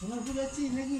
ফুল আছিস নাকি?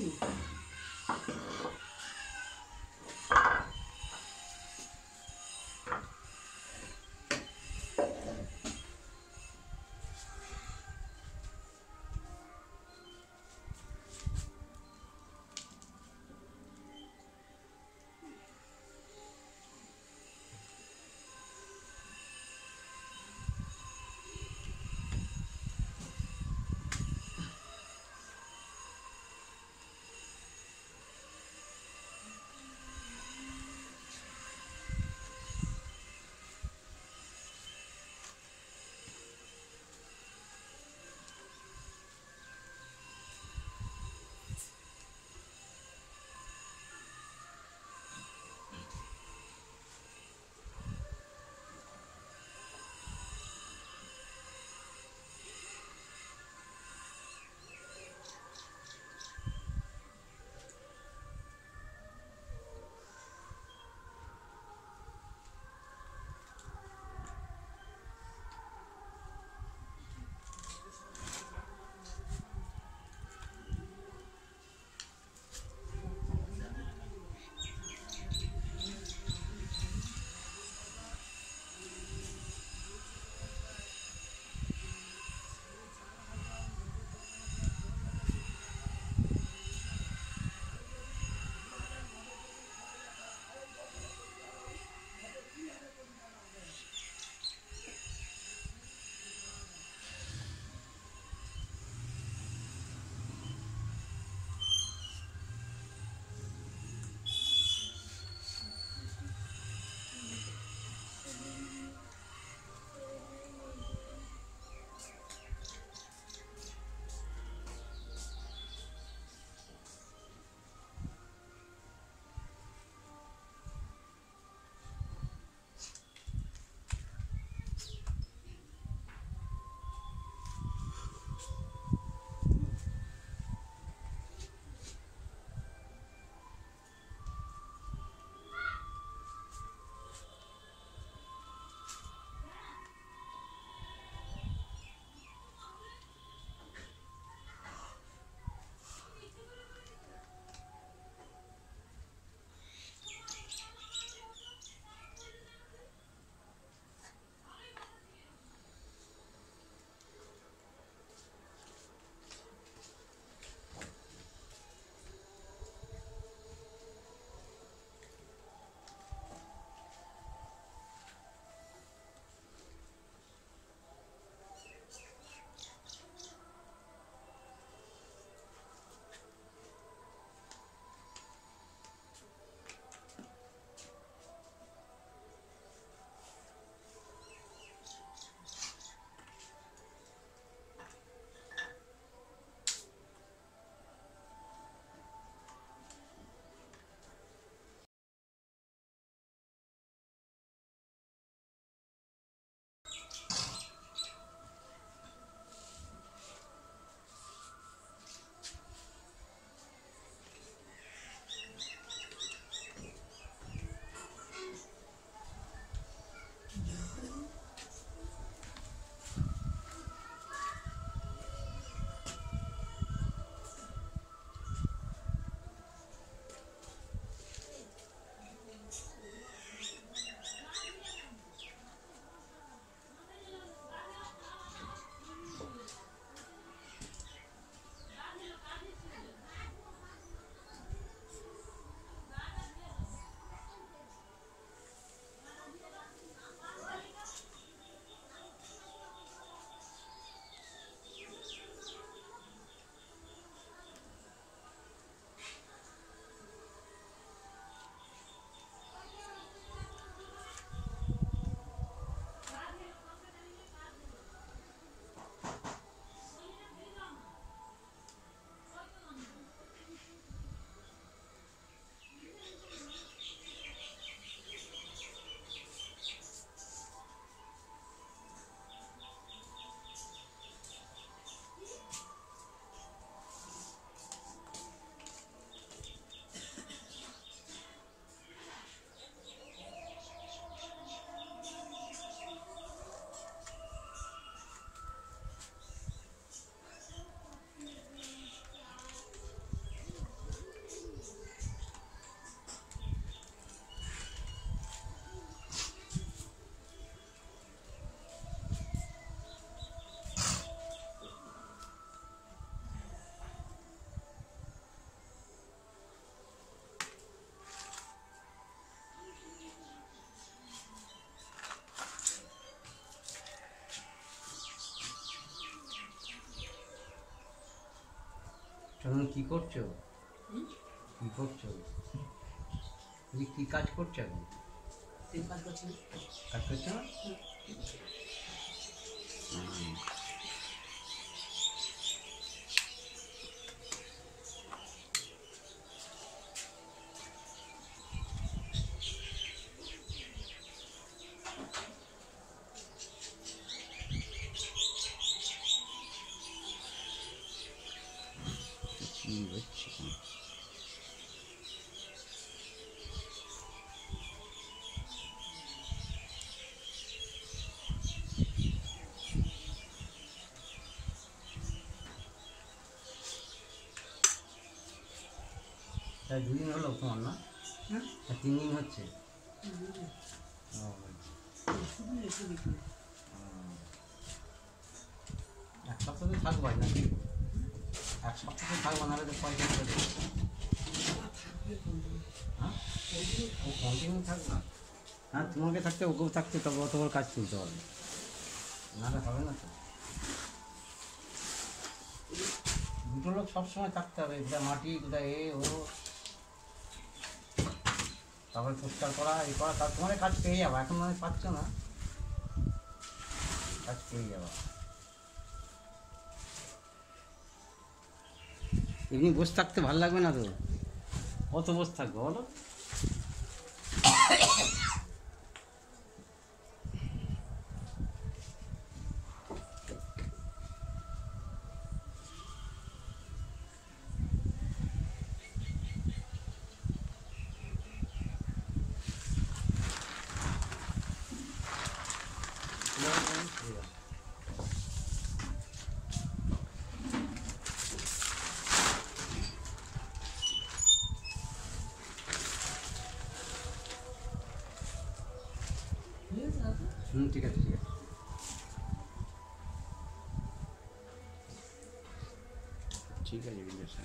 তুমি কি করছো? কি করছো? তুমি কি কাজ করছো এখন? কাজ করছি। কাজ করছো না? কি হচ্ছে? তাই 2 দিন হলো তোমার না? 3 দিন হচ্ছে। এক সপ্তাহ তো থাকবো নাকি? এক সপ্তাহ তো থাকবো, নাহলে তো পয়সা করে দেবো। হ্যাঁ, ও কন্টিনিউ থাকবে না। হ্যাঁ, তোমাকে থাকতে ওকেও থাকতে, তবে অত বড় কাজ তুলতে পারবে, নাহলে হবে না তো। দুটো লোক সবসময় থাকতে হবে, কোথায় মাটি কোথায় ও, তারপরে পরিষ্কার করা এই করা, তার তোমার কাজ পেয়ে যাবো। এখন মানে পাচ্ছ না, কাজ পেয়ে যাবো। এমনি বসে থাকতে ভালো লাগবে না তো, কত বসে থাকবো বলো? ঠিক আছে, ঠিক আছে। ঠিক আছে, ঠিক আছে।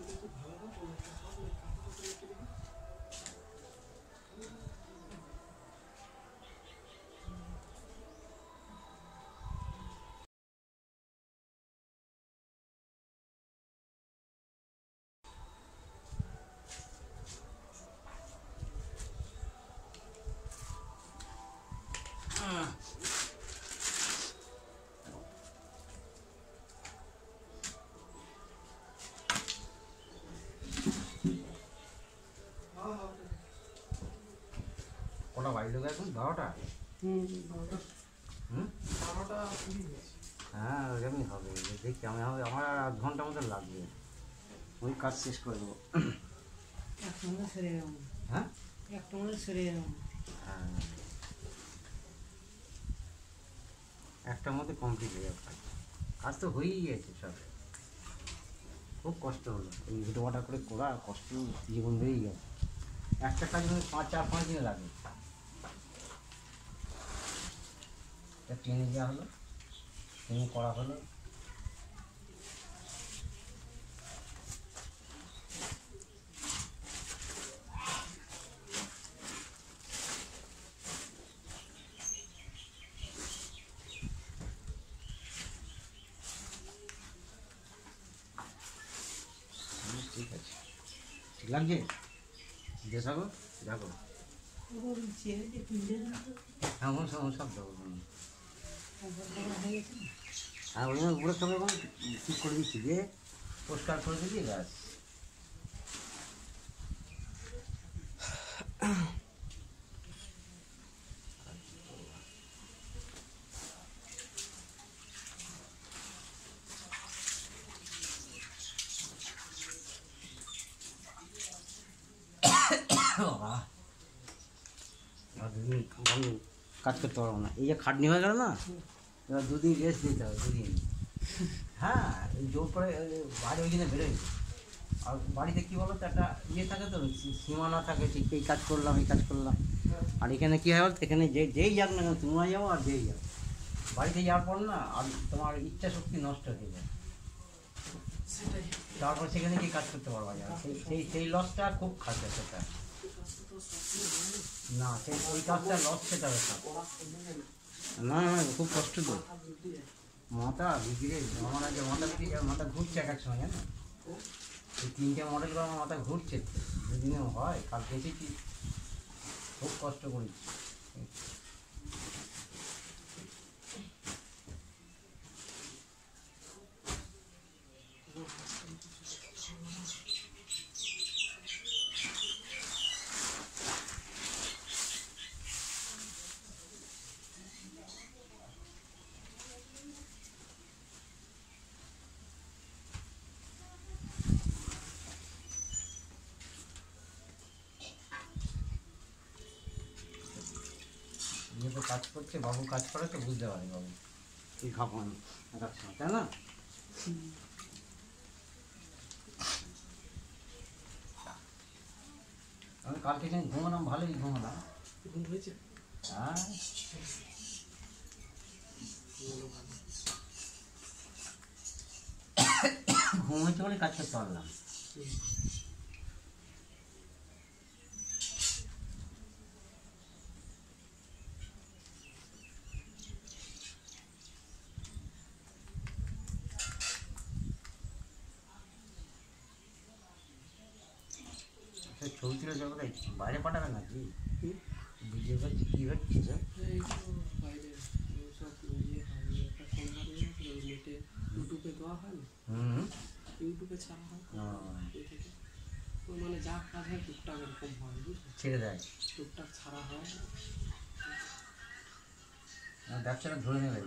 কটা বাড়ি লোক এখন? 12টা। 12টা 20 হয়েছে। হ্যাঁ, ওরকমই হবে। দেখি আমি হবে, আমার আর 8 ঘন্টার মতো লাগবে, ওই কাজ শেষ করে দেবো। একটা মধ্যে সেরে যাবো। হ্যাঁ, একটা মধ্যে সেরে যাবো। হ্যাঁ, একটার মধ্যে কমপ্লিট হয়ে যাবে কাজ। কাজ তো হয়েই গেছে সব। খুব কষ্ট হলো এই ভিডিওটা করে করা, কষ্ট জীবন বেরিয়ে গেছে। একটা কাজ মানে 4-5 দিন লাগে। ট্রেনে যাওয়া হলো, ট্রেনে করা হলো। ঠিক আছে, ঠিক লাগছে? দেখাবো, দেখো। হ্যাঁ, সব দেবো। হ্যাঁ, ওই জন্য উপরে সব এখন ঠিক করে দিচ্ছি, দিয়ে পরিষ্কার করে দিবি, ব্যাস। কাজ করতে পারবো না, এই যে খাটনি হয়ে গেল না, এবার 2 দিন রেস্ট দিতে হবে, 2 দিন। হ্যাঁ, এই জোর করে বাইরে ওই জন্য বেরোয়। আর বাড়িতে কী বলো তো, একটা ইয়ে থাকে তো, সীমানা থাকে, ঠিক এই কাজ করলাম, এই কাজ করলাম। আর এখানে কী হয় বলতো, এখানে যেই যাক না কেন, তোমরা যাও আর যেই যাও, বাড়িতে যাওয়ার পর না আর তোমার ইচ্ছা শক্তি নষ্ট হয়ে যায়। তারপর সেখানে গিয়ে কাজ করতে পারবা যায়, সেই লসটা খুব খাচ্ছে সেটা। না, সেই ওই কাজটা লস সেটা ব্যাপার না। খুব কষ্ট তো, মাথা বিগড়ে আমার আগে মাথা ঘুরছে এক এক সময়, জানো। এই 3টে মডেলগুলো আমার মাথায় ঘুরছে, দুদিনে হয়। কালকে এসেছি, খুব কষ্ট করেছি। ইয়ে তো কাজ করছে, বাবু কাজ করে তো বুঝতে পারে বাবু কি খাবো আমি এক সময়, তাই না? আমি কালকে যেন ঘুমালাম, ভালোই ঘুমালাম। ঘুম হয়েছে? হ্যাঁ, ঘুম হয়েছে বলে কাজ করতে পারলাম। ছবি তুলে যাবো, বাইরে পাঠাবে নাকি? ভিডিও করছি, কী হচ্ছে? এই তো বাইরে সব ইয়ে হয়, একটা সংবাদ নিয়ে নেটে ইউটিউবে দেওয়া হয় না, ইউটিউবে ছাড়া হয় এই থেকে। তো মানে যা কাজ হয় টুকটাক এরকম হয়, বুঝলি? ছেড়ে দেয়, টুকটাক ছাড়া হয়। ব্যবসাটা ধরে নেবে।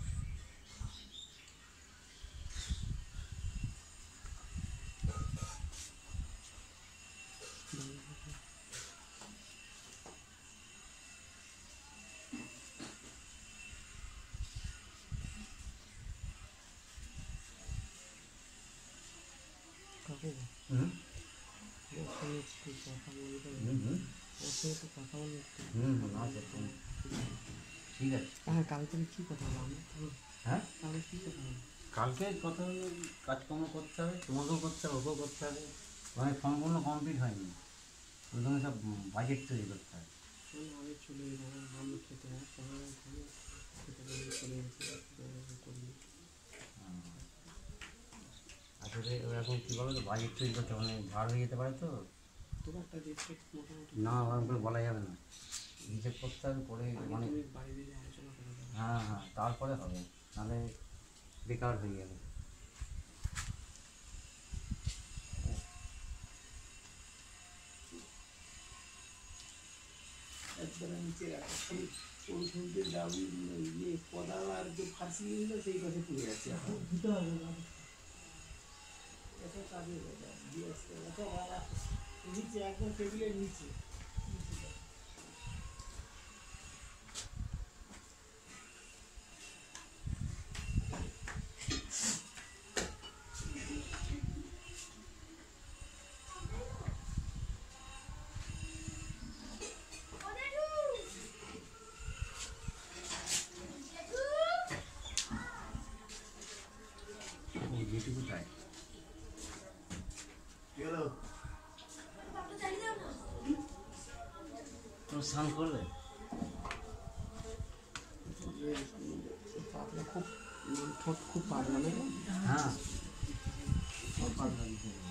কাকু হুম ওর সঙ্গে একটু কথা বলতে, হুম হুম ওর সঙ্গে একটু কথা বলতে। আচ্ছা, ঠিক আছে। হ্যাঁ, কালকে কী কথা হলো আমি? হ্যাঁ, কালকে কী কথা হলো? কালকে কথা হলো, কাজকর্ম করতে হবে, তোমাকেও করতে হবে, ওকেও করতে হবে। মানে সম্পূর্ণ কমপ্লিট হয়নি, ওইখানে সব বাজেট তৈরি করতে হবে। আমি চলে এলাম, আমি খেতে হয় সবাই খেতে চলে গেছে করি। আসলে ওরকম কী বলো তো, বাজেট তৈরি করতে মানে ঝাড় হয়ে যেতে পারে তো। তবু একটা রেট মোটামুটি না, ওরকম করে বলা যাবে না, হিসেব করতে হবে করে, মানে তুমি বাইরে গিয়ে আলোচনা করে যাবে। হ্যাঁ হ্যাঁ, তারপরে হবে, নাহলে বেকার হয়ে যাবে। একবারে নিচে রাখা ওই শুনতে দাবি ইয়ে পদাল আর যে ফাঁসি দিল সেই কথা পুড়ে যাচ্ছে এখন ধুতে হবে না, এত কাজে দিয়ে আসতে নিচে একদম টেবিলের নিচে। যেটুকু চাই তো স্নান করবে। পাতলা খুব ঠোঁট খুব পাতলা না? হ্যাঁ, সব পাতলা দিতে হবে।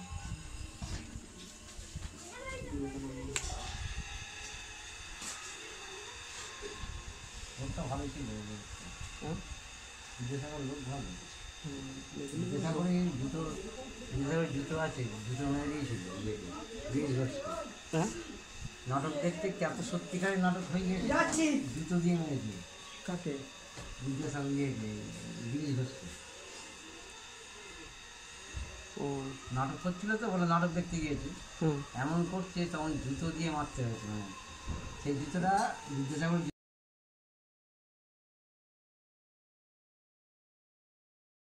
লোকটা ভালোই ছিল, হ্যাঁ, বিদ্যাসাগর লোক ভালো। বিদ্যাসাগরে বিদ্যাসাগরের জুতো আছে, জুতো মেরে দিয়েছিল ব্রিজ ঘটছে। হ্যাঁ, নাটক দেখতে দেখতে এত সত্যিকারের নাটক হয়ে গিয়েছে, জুতো দিয়ে মেরেছে কাকে? বিদ্যাসাগর দিয়ে ব্রিজ ঘটছে। ও নাটক করছিল তো, বলে নাটক দেখতে গিয়েছে, হুম, এমন করছে তখন জুতো দিয়ে মারতে হয়েছে। মানে সেই জুতোটা বিদ্যাসাগর